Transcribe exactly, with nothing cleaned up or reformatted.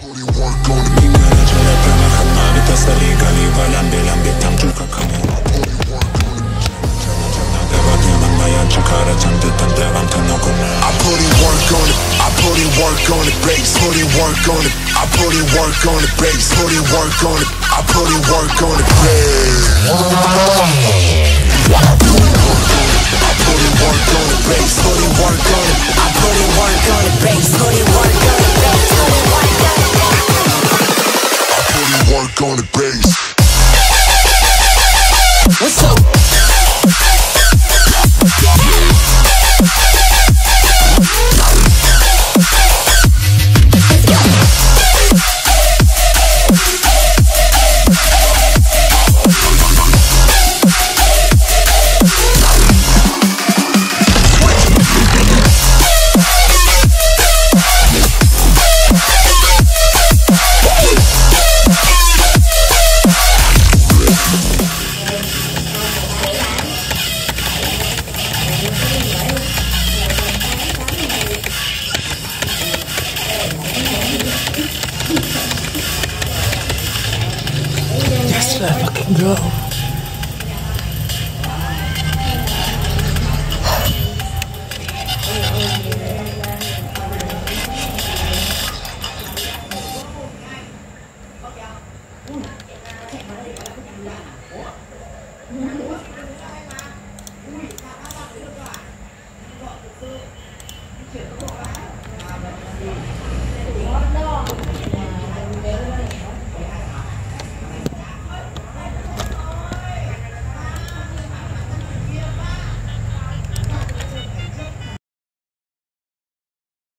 work on the bass, put in work on it. I put in work on the bass, put in work on it. I put in work on the bass. I put in work on the bass, put in work on it. I put in work on the bass, put in work on the bass, put in work on it. I put in work on the bass. What's up? Yes, let fucking go.